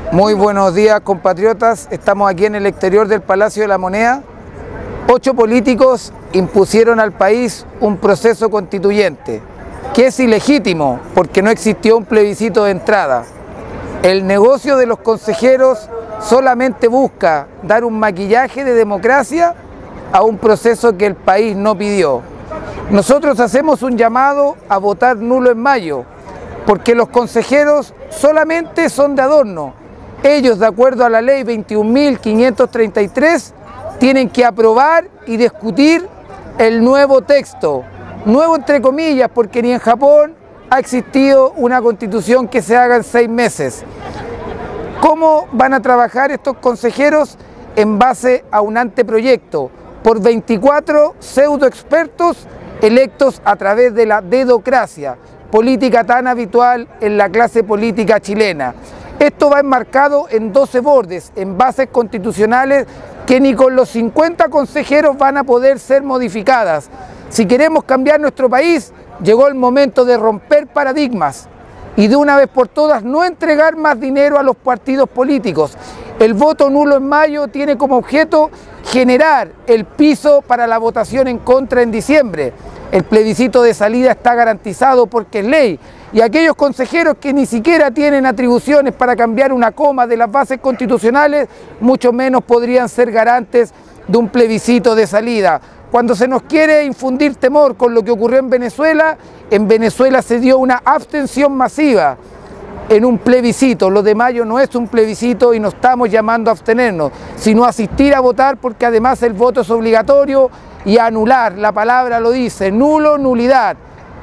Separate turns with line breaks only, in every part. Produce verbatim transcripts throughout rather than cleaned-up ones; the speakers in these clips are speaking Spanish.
Muy buenos días, compatriotas. Estamos aquí en el exterior del Palacio de la Moneda. Ocho políticos impusieron al país un proceso constituyente que es ilegítimo porque no existió un plebiscito de entrada. El negocio de los consejeros solamente busca dar un maquillaje de democracia a un proceso que el país no pidió. Nosotros hacemos un llamado a votar nulo en mayo, porque los consejeros solamente son de adorno. Ellos, de acuerdo a la ley veintiún mil quinientos treinta y tres, tienen que aprobar y discutir el nuevo texto. Nuevo entre comillas, porque ni en Japón ha existido una constitución que se haga en seis meses. ¿Cómo van a trabajar estos consejeros? En base a un anteproyecto por veinticuatro pseudoexpertos electos a través de la dedocracia, política tan habitual en la clase política chilena. Esto va enmarcado en doce bordes, en bases constitucionales que ni con los cincuenta consejeros van a poder ser modificadas. Si queremos cambiar nuestro país, llegó el momento de romper paradigmas y de una vez por todas no entregar más dinero a los partidos políticos. El voto nulo en mayo tiene como objeto generar el piso para la votación en contra en diciembre. El plebiscito de salida está garantizado porque es ley, y aquellos consejeros que ni siquiera tienen atribuciones para cambiar una coma de las bases constitucionales, mucho menos podrían ser garantes de un plebiscito de salida. Cuando se nos quiere infundir temor con lo que ocurrió en Venezuela, en Venezuela se dio una abstención masiva en un plebiscito. Lo de mayo no es un plebiscito y no estamos llamando a abstenernos, sino a asistir a votar, porque además el voto es obligatorio, y a anular, la palabra lo dice, nulo, nulidad.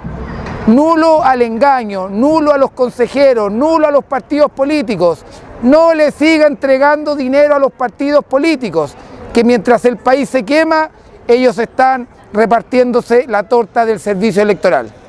Nulo al engaño, nulo a los consejeros, nulo a los partidos políticos. No le siga entregando dinero a los partidos políticos, que mientras el país se quema, ellos están repartiéndose la torta del servicio electoral.